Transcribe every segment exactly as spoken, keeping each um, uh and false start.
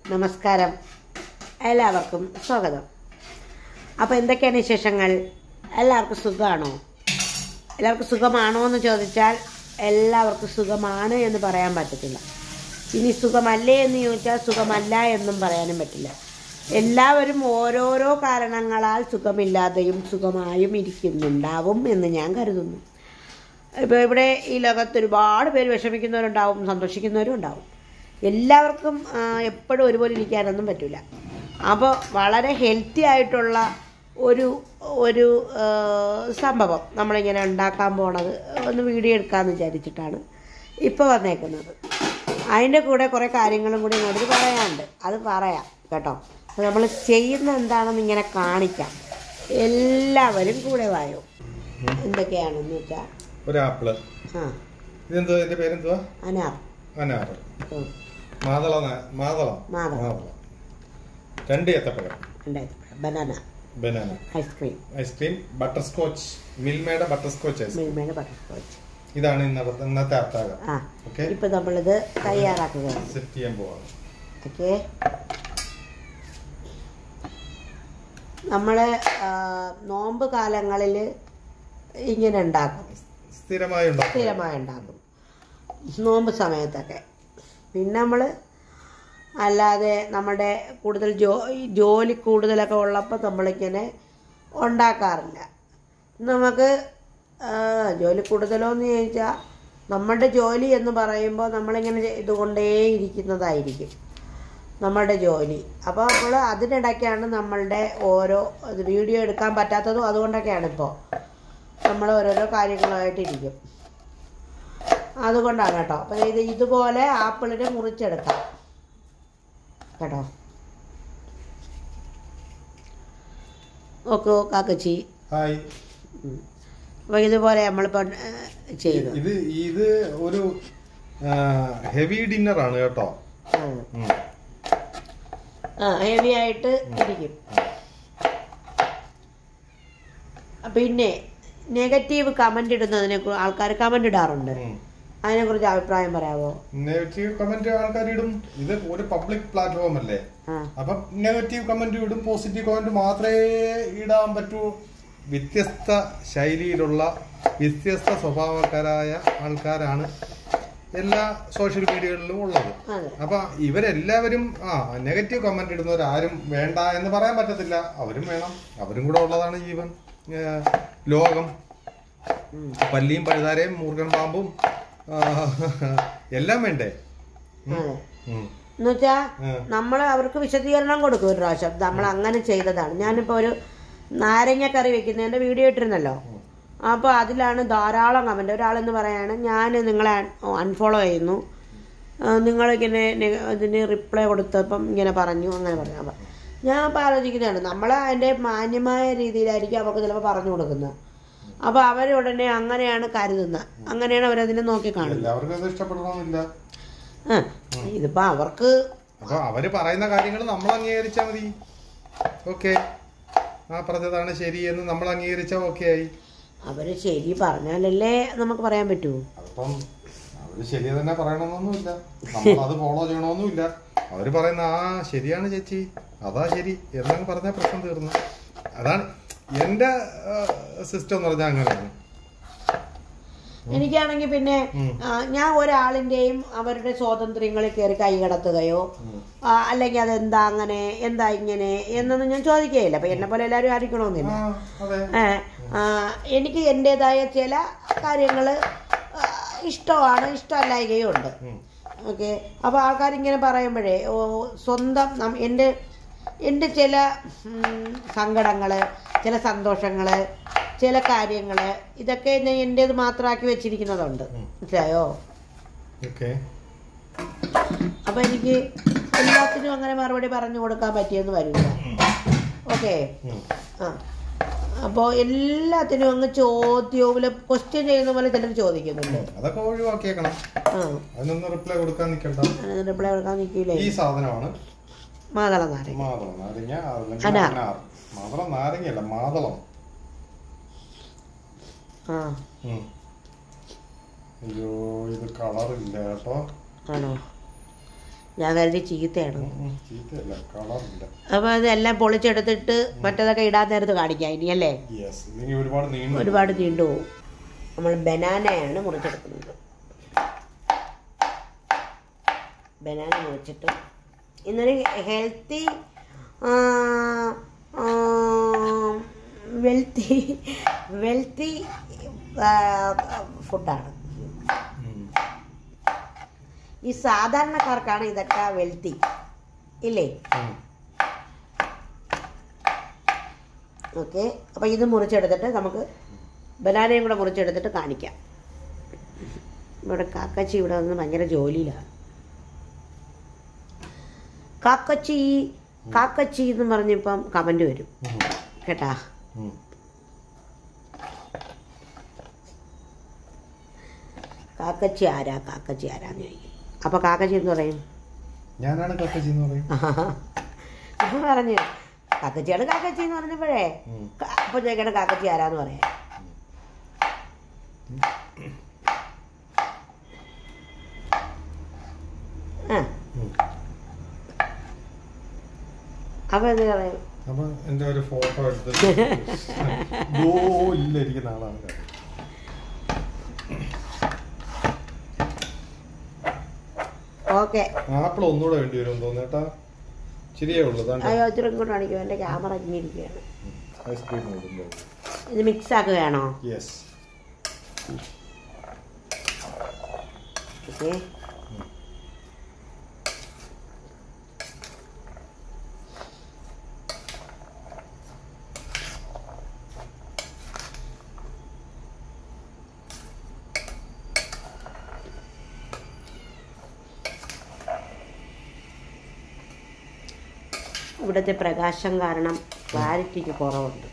നമസ്കാരം, എല്ലാവർക്കും സ്വാഗതം. അപ്പോൾ എന്തൊക്കെയാണ് വിശേഷങ്ങൾ? എല്ലാവർക്കും സുഖമാണോ? എല്ലാവർക്കും സുഖമാണോ എന്ന് ചോദിച്ചാൽ എല്ലാവർക്കും സുഖമാണ് എന്ന് പറയാൻ പറ്റത്തില്ല. ഇനി സുഖമല്ലേ എന്ന് ചോദിച്ചാൽ സുഖമല്ല എന്നും പറയാനും പറ്റില്ല. എല്ലാവരും ഓരോരോ കാരണങ്ങളാൽ സുഖമില്ലാതെയും സുഖമായും ഇരിക്കുന്നുണ്ടാവും എന്ന് ഞാൻ കരുതുന്നു. ഇപ്പോൾ ഇവിടെ ഈ ലോകത്ത് ഒരുപാട് പേര് വിഷമിക്കുന്നവരുണ്ടാവും, സന്തോഷിക്കുന്നവരും ഉണ്ടാവും. എല്ലാവർക്കും എപ്പോഴും ഒരുപോലെ ഇരിക്കാനൊന്നും പറ്റില്ല. അപ്പോൾ വളരെ ഹെൽത്തി ആയിട്ടുള്ള ഒരു ഒരു സംഭവം നമ്മളിങ്ങനെ ഉണ്ടാക്കാൻ പോണത് ഒന്ന് വീഡിയോ എടുക്കാമെന്ന് വിചാരിച്ചിട്ടാണ് ഇപ്പോൾ വന്നേക്കുന്നത്. അതിൻ്റെ കൂടെ കുറേ കാര്യങ്ങളും കൂടി ഇങ്ങോട്ട് പറയാനുണ്ട്, അത് പറയാം കേട്ടോ. അപ്പോൾ നമ്മൾ ചെയ്യുന്ന എന്താണെന്ന് ഇങ്ങനെ കാണിക്കാം. എല്ലാവരും കൂടെ വായോ. എന്തൊക്കെയാണെന്ന് വെച്ചാൽ ഒരു ആപ്പിള്, ആ ഇതെന്തോ ഇതിന്റെ പേരെന്തുവാ? അനാർ അനാർ, മാതള മാതളം മാതളം രണ്ട് ഏത്തപ്പഴം, banana banana, ice cream ice cream, butterscotch, മിൽമയുടെ ബട്ടർ സ്കോച്ച് ഐസ്ക്രീം. മിൽമയുടെ ബട്ടർ സ്കോച്ച്. ഇതാണ് ഇന്നത്തെ ഇന്നത്തെ അത്താഴം. ആ ഓക്കെ, ഇപ്പൊ നമ്മളിത് തയ്യാറാക്കുകയാണ്. സെറ്റ് ചെയ്യാൻ പോവാണ്. ഓക്കെ, നമ്മള് നോമ്പ് കാലങ്ങളിൽ ഇങ്ങനെ ഉണ്ടാക്കും, സ്ഥിരമായി ഉണ്ടാക്കും സ്ഥിരമായി ഉണ്ടാക്കും നോമ്പ് സമയത്തൊക്കെ. പിന്നെ നമ്മൾ അല്ലാതെ നമ്മുടെ കൂടുതൽ ജോ ജോലി കൂടുതലൊക്കെ ഉള്ളപ്പോൾ നമ്മളിങ്ങനെ ഉണ്ടാക്കാറില്ല. നമുക്ക് ജോലി കൂടുതലോ എന്ന് ചോദിച്ചാൽ നമ്മുടെ ജോലി എന്ന് പറയുമ്പോൾ നമ്മളിങ്ങനെ ചെയ്തുകൊണ്ടേ ഇരിക്കുന്നതായിരിക്കും നമ്മുടെ ജോലി. അപ്പോൾ നമ്മൾ അതിനിടയ്ക്കാണ് നമ്മളുടെ ഓരോ വീഡിയോ എടുക്കാൻ പറ്റാത്തതും അതുകൊണ്ടൊക്കെയാണ്. ഇപ്പോൾ നമ്മൾ ഓരോരോ കാര്യങ്ങളുമായിട്ടിരിക്കും, അതുകൊണ്ടാണ് കേട്ടോ. അപ്പം ഇത് ഇതുപോലെ ആപ്പിളിനെ മുറിച്ചെടുക്കാം കേട്ടോ. ഓക്കെ കാക്കച്ചി, ഹായ്. അപ്പോൾ ഇതുപോലെ നമ്മളിപ്പോൾ ചെയ്തു. ഇത് ഇത് ഒരു ഹെവി ഡിന്നർ ആണ് കേട്ടോ. ആ ഹെവി ആയിട്ട് ഇരിക്കും. പിന്നെ നെഗറ്റീവ് കമന്റ് ഇടുന്നതിനെ ആൾക്കാർ കമന്റ് ഇടാറുണ്ട്, അതിനെ കുറിച്ച് അഭിപ്രായം പറയാമോ? നെഗറ്റീവ് കമന്റ് ആൾക്കാർ ഇടും. ഇത് ഒരു പബ്ലിക് പ്ലാറ്റ്ഫോം അല്ലേ, അപ്പം നെഗറ്റീവ് കമന്റ് ഇടും, പോസിറ്റീവ് കമന്റ് മാത്രമേ ഇടാൻ പറ്റൂ. വ്യത്യസ്ത ശൈലിയിലുള്ള വ്യത്യസ്ത സ്വഭാവക്കാരായ ആൾക്കാരാണ് എല്ലാ സോഷ്യൽ മീഡിയകളിലും ഉള്ളത്. അപ്പൊ ഇവരെല്ലാവരും ആ നെഗറ്റീവ് കമന്റ് ഇടുന്നവരാരും വേണ്ട എന്ന് പറയാൻ പറ്റത്തില്ല. അവരും വേണം, അവരും കൂടെ ഉള്ളതാണ് ജീവൻ, ലോകം. പല്ലിയും പഴുതാരയും മൂർഖൻ പാമ്പും എല്ലാം വേണ്ടേ? എന്നുവെച്ചാ നമ്മൾ അവർക്ക് വിശദീകരണം കൊടുക്കും. ഒരു പ്രാവശ്യം നമ്മൾ അങ്ങനെ ചെയ്തതാണ്. ഞാനിപ്പോ ഒരു നാരങ്ങ കറി വെക്കുന്നതിന്റെ വീഡിയോ ഇട്ടിരുന്നല്ലോ, അപ്പോൾ അതിലാണ് ധാരാളം കമന്റ്. ഒരാളെന്ന് പറയാണ്, ഞാൻ നിങ്ങളെ അൺഫോളോ ചെയ്യുന്നു, നിങ്ങളിങ്ങനെ ഇതിന് റിപ്ലൈ കൊടുത്തപ്പം ഇങ്ങനെ പറഞ്ഞു, അങ്ങനെ പറഞ്ഞു. അപ്പം ഞാൻ ഇപ്പോൾ ആലോചിക്കുന്നതാണ്, നമ്മൾ അതിൻ്റെ മാന്യമായ രീതിയിലായിരിക്കും അവർക്ക് ചിലപ്പോൾ പറഞ്ഞു കൊടുക്കുന്നത്. അപ്പൊ അവരുടനെ അങ്ങനെയാണ് കരുതുന്നത്, അങ്ങനെയാണ് അവരതിനെ നോക്കി കാണുന്നത്. ഇതിപ്പോ അവർക്ക് അവര് പറയുന്ന കാര്യങ്ങൾ നമ്മൾ അംഗീകരിച്ചാൽ മതി. ഓക്കെ, ആ പറഞ്ഞതാണ് ശരി എന്ന് നമ്മൾ അംഗീകരിച്ചാൽ ഓക്കെ ആയി. അവര് ശരി പറഞ്ഞാലല്ലേ നമുക്ക് പറയാൻ പറ്റൂ. അപ്പം അവര് ശരി തന്നെ പറയണമെന്നൊന്നുമില്ല, നമ്മൾ അത് ഫോളോ ചെയ്യണമെന്നുമില്ല. അവര് പറയുന്ന ആ ശരിയാണ് ചേച്ചി, അതാ ശരി എന്നങ്ങ് പറഞ്ഞാൽ പ്രശ്നം തീർന്നു. അതാണ് എന്റെ സിസ്റ്റം എന്ന് പറഞ്ഞാൽ അങ്ങനെയാണ്. എനിക്കാണെങ്കിൽ പിന്നെ ഞാൻ ഒരാളിന്റെയും അവരുടെ സ്വാതന്ത്ര്യങ്ങളിൽ കയറി കൈകടത്തുകയോ അല്ലെങ്കിൽ അതെന്താ അങ്ങനെ എന്താ ഇങ്ങനെ എന്നൊന്നും ഞാൻ ചോദിക്കുകയില്ല. അപ്പൊ എന്നെ പോലെ എല്ലാവരും ആയിരിക്കണമെന്നില്ല. എനിക്ക് എന്റേതായ ചില കാര്യങ്ങള് ഇഷ്ടമാണ്, ഇഷ്ടമല്ലായകയും ഉണ്ട്. ഓക്കെ, അപ്പൊ ആൾക്കാരിങ്ങനെ പറയുമ്പോഴേ സ്വന്തം എൻ്റെ എൻ്റെ ചില സങ്കടങ്ങള്, ചില സന്തോഷങ്ങള്, ചില കാര്യങ്ങള്, ഇതൊക്കെ ഞാൻ എൻ്റേത് മാത്രമാക്കി വെച്ചിരിക്കുന്നതുണ്ട്, മനസ്സിലായോ? അപ്പൊ എനിക്ക് എല്ലാത്തിനും അങ്ങനെ മറുപടി പറഞ്ഞു കൊടുക്കാൻ പറ്റിയെന്ന് വരില്ല. ഓക്കെ, ആ അപ്പോൾ എല്ലാത്തിനും അങ്ങ് ചോദ്യവും ക്വസ്റ്റ്യൻ ചെയ്യുന്ന പോലെ ചിലർ ചോദിക്കുന്നുണ്ട്. അതൊക്കെ ഒഴിവാക്കിയേക്കണം. അതിനൊന്നും റിപ്ലൈ കൊടുക്കാൻ നിൽക്കണ്ട. റിപ്ലൈ കൊടുക്കാൻ നിൽക്കില്ലേ? ഈ സാധനമാണ് മാതള നാരങ്ങ. മാതള നാരങ്ങ അനാർ. മാതള നാരങ്ങയല്ല, മാതളം. അയ്യോ, ഇത് കളറില്ല കേട്ടോ. ആണോ? ഞാൻ കരുതി ചീത്തയാണ്. ചീത്തയല്ല, കളറില്ല. അപ്പോൾ അതെല്ലാം പൊളിച്ചെടുത്തിട്ട് മറ്റേതൊക്കെ ഇടാൻ നേരത്ത് കാണിക്കാം ഇനി അല്ലേ? ഒരുപാട് നീണ്ടു ഒരുപാട് നീണ്ടു പോകും. നമ്മൾ ബനാനയാണ് മുറിച്ചെടുക്കുന്നത്. ബനാന മുറിച്ചിട്ട് ഇന്നൊരു ഹെൽത്തി വെൽത്തി വെൽത്തി ഫുഡാണ്. ഈ സാധാരണക്കാർക്കാണ് ഇതൊക്കെ വെൽത്തി ഇല്ലേ? ഓക്കെ, അപ്പം ഇത് മുറിച്ചെടുത്തിട്ട് നമുക്ക് ബനാനയും കൂടെ മുറിച്ചെടുത്തിട്ട് കാണിക്കാം. ഇവിടെ കാക്കച്ചി ഇവിടെ വന്ന് ഭയങ്കര ജോലിയിലാണ്. കാക്കച്ചി കാക്കച്ചി എന്ന് പറഞ്ഞിപ്പം കമന്റ് വരും കേട്ടാ. കാക്കച്ചി ആരാ കാക്കച്ചി ആരാന്ന് ചോദിക്കും. അപ്പൊ കാക്കച്ചി എന്ന് പറയും, ഞാനാണ് കാക്കച്ചി എന്ന് പറയും. അപ്പൊ പറഞ്ഞു കാക്കച്ചിയാണ് കാക്കച്ചി എന്ന് പറഞ്ഞപ്പോഴേ അപ്പൊ ചോദിക്കണ കാക്കച്ചി ആരാന്ന് പറയാം. ആ അപ്പൊ എന്ത് പറയും? അപ്പൊ എന്റെ ഒരു ഫോട്ടോ എടുത്തിട്ട് ഇരിക്കുന്ന ആളാണ്. ഓക്കെ, ആപ്പിൾ ഒന്നുകൂടെ വേണ്ടി വരും തോന്നേട്ടാ. ശരിയേ ഉള്ളൂ. അയ്യോ ഇച്ചിരി ഇങ്ങോട്ട് കാണിക്കും, എന്റെ ക്യാമറ ഇരിക്കുകയാണ്. ഐസ്ക്രീം ഇത് മിക്സ് ആക്കുകയാണോ? യെസ്. ഓക്കെ, ഇവിടുത്തെ പ്രകാശം കാരണം ക്ലാരിറ്റിക്ക് കുറവുണ്ട്.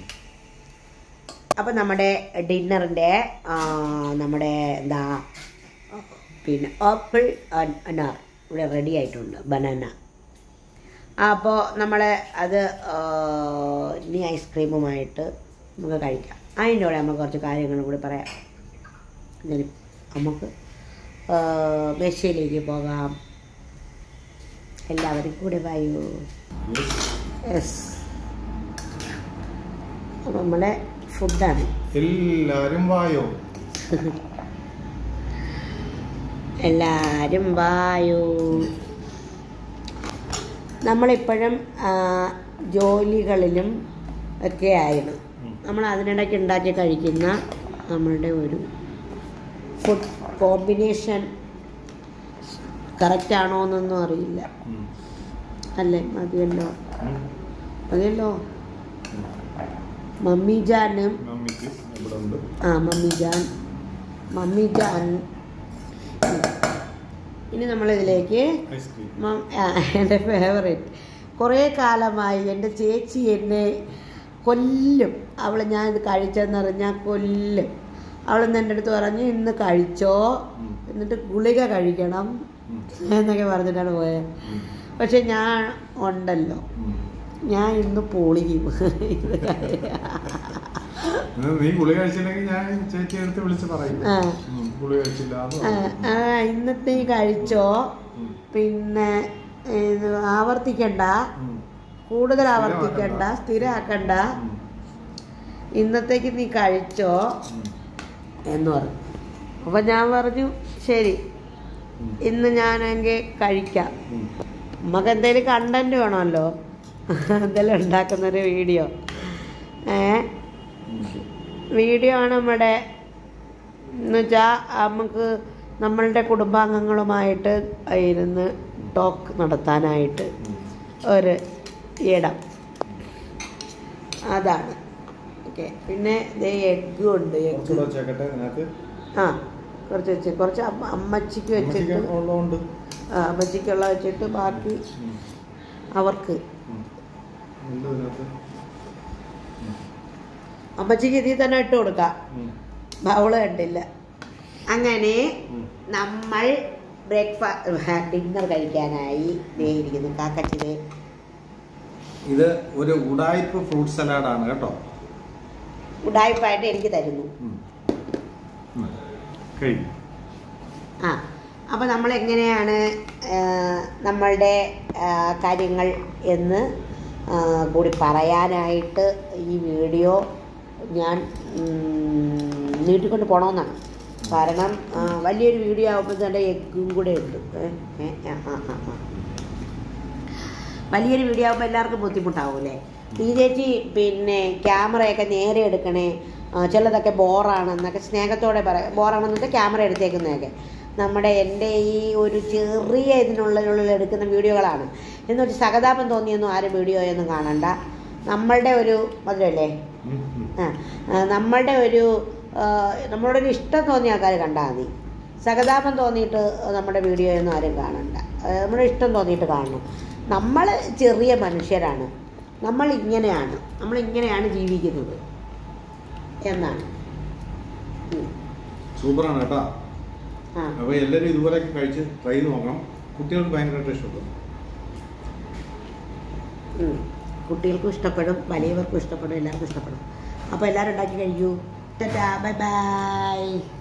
അപ്പം നമ്മുടെ ഡിന്നറിൻ്റെ നമ്മുടെ എന്താ പിന്നെ ആപ്പിൾ അനാർ ഇവിടെ റെഡി ആയിട്ടുണ്ട്, ബനാന. അപ്പോൾ നമ്മൾ അത് ഇനി ഐസ്ക്രീമുമായിട്ട് നമുക്ക് കഴിക്കാം. അതിൻ്റെ കൂടെ നമുക്ക് കുറച്ച് കാര്യങ്ങളും കൂടി പറയാം. നമുക്ക് മെസ്സിയിലേക്ക് പോകാം. എല്ലാവരും കൂടെ വായു. യെസ്, അപ്പം നമ്മുടെ ഫുഡാണ്. എല്ലാവരും വായോ, എല്ലാവരും വായു. നമ്മളിപ്പോഴും ജോലികളിലും ഒക്കെ ആയിരുന്നു. നമ്മൾ അതിനിടയ്ക്ക് ഉണ്ടാക്കി കഴിക്കുന്ന നമ്മളുടെ ഒരു ഫുഡ് കോമ്പിനേഷൻ കറക്റ്റ് ആണോ എന്നൊന്നും അറിയില്ല അല്ലേ? മതിയല്ലോ മതിയല്ലോ. മമ്മി ജാനും ആ മമ്മി ജാൻ മമ്മി ജാൻ ഇനി നമ്മളിതിലേക്ക് എൻ്റെ ഫേവറേറ്റ്, കുറേ കാലമായി എൻ്റെ ചേച്ചി എന്നെ കൊല്ലും. അവൾ ഞാനിത് കഴിച്ചെന്നറിഞ്ഞാൽ കൊല്ലും. അവളെന്ന് എൻ്റെ അടുത്ത് പറഞ്ഞു ഇന്ന് കഴിച്ചോ, എന്നിട്ട് ഗുളിക കഴിക്കണം എന്നൊക്കെ പറഞ്ഞിട്ടാണ് പോയത്. പക്ഷെ ഞാൻ ഉണ്ടല്ലോ, ഞാൻ ഇന്ന് പൊളിക്കും. ഇന്നത്തെ കഴിച്ചോ, പിന്നെ ആവർത്തിക്കണ്ട, കൂടുതൽ ആവർത്തിക്കണ്ട, സ്ഥിരമാക്കണ്ട, ഇന്നത്തേക്ക് നീ കഴിച്ചോ എന്ന് പറഞ്ഞു. അപ്പൊ ഞാൻ പറഞ്ഞു ശരി, ഇന്ന് ഞാനെങ്കിൽ കഴിക്കാം. നമുക്ക് എന്തെങ്കിലും കണ്ടന്റ് വേണമല്ലോ, എന്തെങ്കിലും ഉണ്ടാക്കുന്നൊരു വീഡിയോ. ഏ വീഡിയോ ആണ് നമ്മുടെ എന്ന് വെച്ചാൽ നമുക്ക് നമ്മളുടെ കുടുംബാംഗങ്ങളുമായിട്ട് ഇരുന്ന് ടോക്ക് നടത്താനായിട്ട് ഒരു ഇടം, അതാണ്. ഓക്കെ, പിന്നെ എഗ്ഗും ഉണ്ട്. എഗ്ഗ് ആ കുറച്ച് വെച്ച് കുറച്ച് അമ്മച്ചിക്ക് വെച്ചിട്ട് അമ്മച്ചിക്കുള്ള വെച്ചിട്ട് ബാക്കി അവർക്ക്. അമ്മച്ചിക്ക് ഇതിൽ തന്നെ ഇട്ട് കൊടുക്കാം, അവള് കണ്ടില്ല. അങ്ങനെ നമ്മൾ ബ്രേക്ക്ഫാസ്റ്റ് ഡിന്നർ കഴിക്കാനായി ഇരിക്കുന്നു. കാക്കച്ചില് ഇത് ഒരു ഉഡായിപ്പ് ഫ്രൂട്ട് സലാഡാണ് കേട്ടോ. ഉഡായിപ്പായിട്ട് എനിക്ക് തരുന്നു. ആ അപ്പോൾ നമ്മളെങ്ങനെയാണ് നമ്മളുടെ കാര്യങ്ങൾ എന്ന് കൂടി പറയാനായിട്ട് ഈ വീഡിയോ ഞാൻ നീട്ടിക്കൊണ്ട് പോകണമെന്നാണ്. കാരണം വലിയൊരു വീഡിയോ ആകുമ്പോൾ തന്നെ എഗ്ഗും കൂടെ ഉണ്ട്. ആ ആ ആ വലിയൊരു വീഡിയോ ആകുമ്പോൾ എല്ലാവർക്കും ബുദ്ധിമുട്ടാവൂലേ? ഈ ചേച്ചി പിന്നെ ക്യാമറയൊക്കെ നേരെ എടുക്കണേ, ചിലതൊക്കെ ബോറാണെന്നൊക്കെ സ്നേഹത്തോടെ പറയാം. ബോറാണെന്നൊക്കെ ക്യാമറ എടുത്തേക്കുന്നതൊക്കെ നമ്മുടെ എൻ്റെ ഈ ഒരു ചെറിയ ഇതിനുള്ളിലുള്ള എടുക്കുന്ന വീഡിയോകളാണ്. എന്ന് വെച്ചാൽ സഹതാപം തോന്നിയൊന്നും ആരും വീഡിയോയൊന്നും കാണണ്ട. നമ്മളുടെ ഒരു മധുരല്ലേ, ആ നമ്മളുടെ ഒരു നമ്മളോട് ഒരു ഇഷ്ടം തോന്നിയ ആൾക്കാർ കണ്ടാൽ മതി. സഹതാപം തോന്നിയിട്ട് നമ്മുടെ വീഡിയോയൊന്നും ആരും കാണണ്ട. നമ്മുടെ ഇഷ്ടം തോന്നിയിട്ട് കാണണം. നമ്മൾ ചെറിയ മനുഷ്യരാണ്, നമ്മൾ ഇങ്ങനെയാണ് നമ്മൾ ഇങ്ങനെയാണ് ജീവിക്കുന്നത് എന്നാണ്. സൂപ്പറാണ് കേട്ടോ. അപ്പോൾ എല്ലാവരും ഇതുപോലെയൊക്കെ കഴിച്ച് ട്രൈ ചെയ്ത് നോക്കണം. കുട്ടികൾക്ക് ഭയങ്കരമായിട്ട് ഇഷ്ടപ്പെടും. കുട്ടികൾക്കും ഇഷ്ടപ്പെടും, വലിയവർക്കും ഇഷ്ടപ്പെടും, എല്ലാവർക്കും ഇഷ്ടപ്പെടും. അപ്പോൾ എല്ലാവരും ഉണ്ടാക്കി കഴിക്കൂ. Tata, bye by.